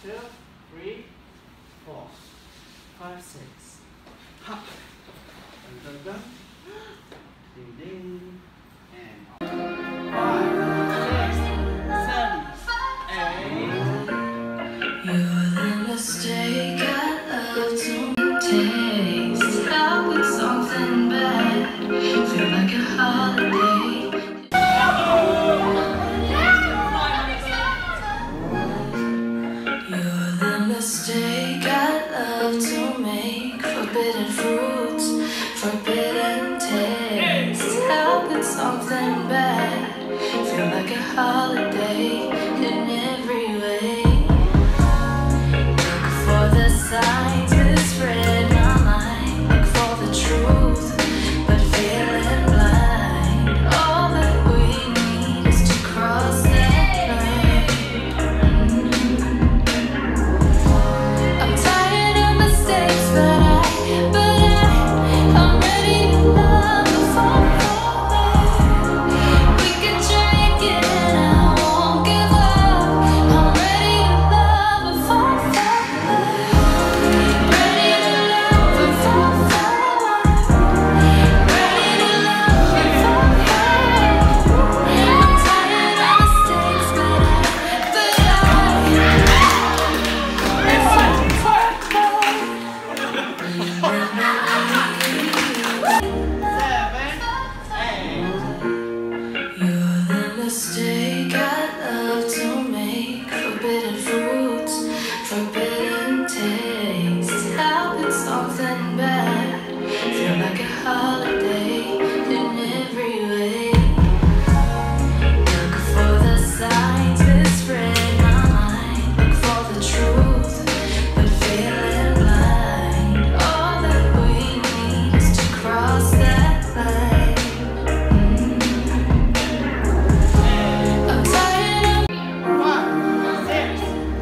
2, 3, 4, 5, 6. Ha! Dun, dun, dun. Ding, ding. And 5, 6, 7, 8. You're the mistake I love to taste. How could something bad feel like a holiday? You're the mistake I love to make. Forbidden fruits, forbidden taste. How could something bad feel like a holiday in every way? Look for the signs that spread my mind. Look for the truth, but feeling blind. All that we need is to cross that line. I'm tired of mistakes, I'm ready to love before we can try again. I won't give up. I'm ready to love before ready to love before ready to love before I'm tired of mistakes, You're the mistake I love to make. Forbidden fruits, forbidden taste. How could something bad feel like a holiday in every way? Look for the signs that spread my mind. Look for the truth, but feeling blind. All that we need is to cross that line. I'm tired of 5, 6,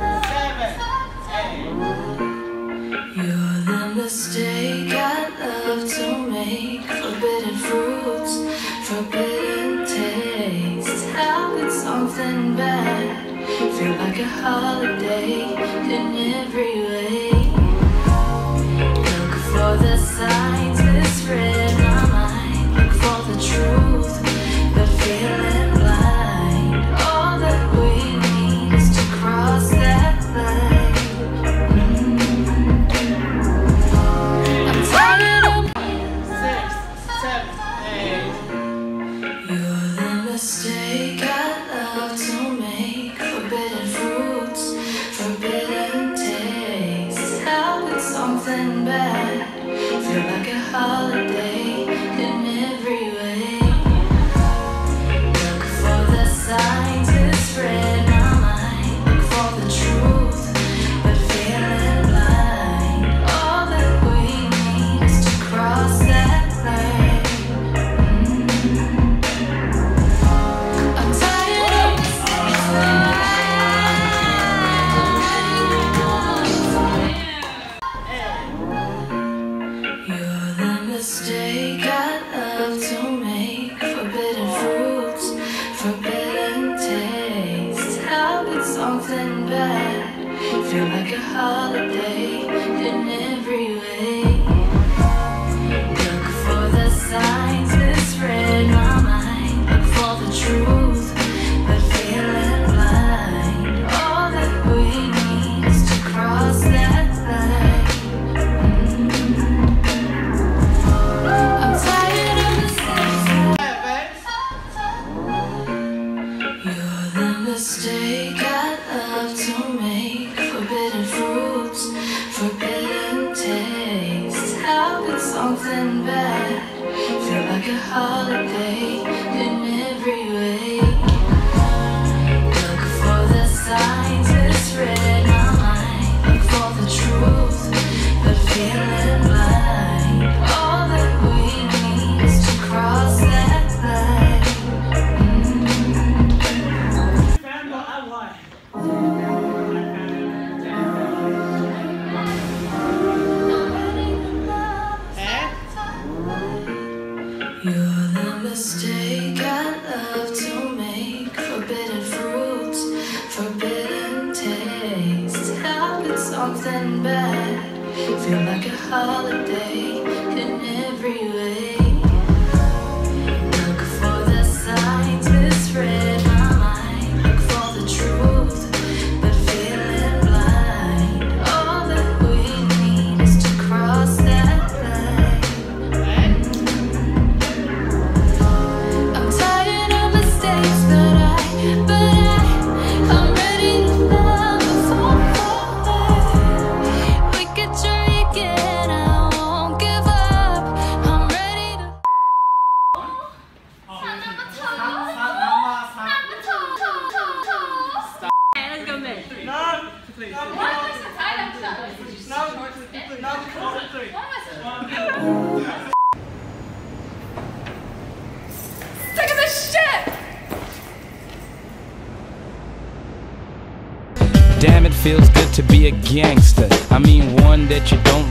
7, 8. You're the mistake I love to make. Forbidden fruits, forbidden taste. How could something bad feel like a holiday in every way? Look for the signs that spread my mind. Look for the truth, but feeling blind. All that we need is to cross that line. I'm tired of 6, 7, 8. You're the mistake I love to make. Forbidden fruits, forbidden taste. How could something bad feel like a holiday in every way? Look for the signs that spread my mind. Look for the truth, but feeling blind. All that we need is to cross that line. I'm tired of mistakes. You're the mistake I love to make. Forbidden fruits, forbidden taste. How could something bad feel like a holiday in every way? Look for the signs that spread my mind. Look for the truth, but feeling blind. All that we need is to cross that line. I'm tired of mistakes. 7. You're the mistake I love to make. Forbidden fruits, forbidden taste. How could something bad feel like a holiday in every way? Look for the signs that spread my mind. Look for the truth, but feeling blind. All that we need is to cross that line. Found what I like. You're the mistake something bad. Feel like a holiday in every way. Look for the signs, misread my mind. Look for the truth, but feeling blind. All that we need is to cross that line. I'm tired of mistakes, but I'm ready to love before we could try again. I won't give up. I'm ready to. Let's go mid. Sick of this shit! Damn, it feels good to be a gangster. I mean, one that you don't